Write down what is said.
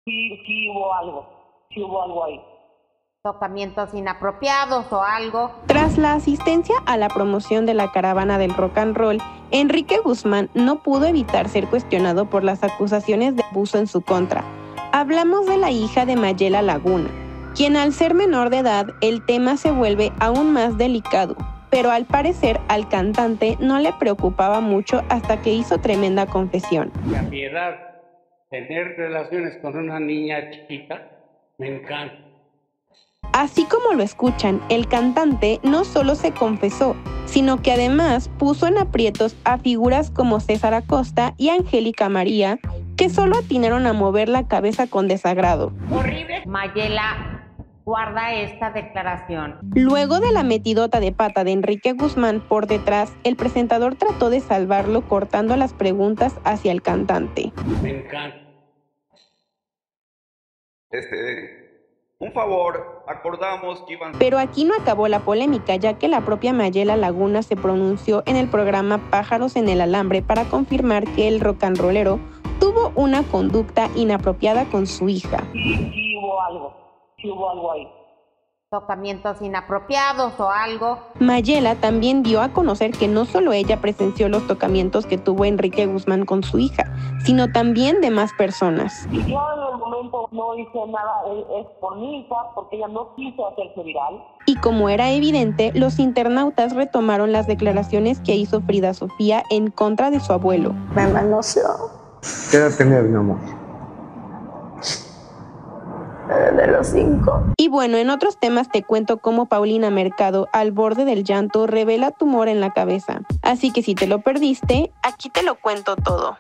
sí hubo algo ahí. Tocamientos inapropiados o algo. Tras la asistencia a la promoción de la caravana del rock and roll, Enrique Guzmán no pudo evitar ser cuestionado por las acusaciones de abuso en su contra. Hablamos de la hija de Mayela Laguna, quien al ser menor de edad, el tema se vuelve aún más delicado, pero al parecer al cantante no le preocupaba mucho hasta que hizo tremenda confesión. A mi edad, tener relaciones con una niña chiquita, me encanta. Así como lo escuchan, el cantante no solo se confesó, sino que además puso en aprietos a figuras como César Acosta y Angélica María, que solo atinaron a mover la cabeza con desagrado. Horrible. Mayela, guarda esta declaración. Luego de la metidota de pata de Enrique Guzmán por detrás, el presentador trató de salvarlo cortando las preguntas hacia el cantante. Me encanta. Un favor, acordamos que iban... Pero aquí no acabó la polémica, ya que la propia Mayela Laguna se pronunció en el programa Pájaros en el Alambre para confirmar que el rock and rollero tuvo una conducta inapropiada con su hija. Sí hubo algo ahí. Tocamientos inapropiados o algo. Mayela también dio a conocer que no solo ella presenció los tocamientos que tuvo Enrique Guzmán con su hija, sino también de más personas. Yo en el momento no hice nada, es por mi hija, porque ella no quiso hacerse viral. Y como era evidente, los internautas retomaron las declaraciones que hizo Frida Sofía en contra de su abuelo. Me manoseó. ¿Qué edad tenías, mi amor? De los 5. Y bueno, en otros temas te cuento cómo Paulina Mercado, al borde del llanto, revela tumor en la cabeza. Así que si te lo perdiste, aquí te lo cuento todo.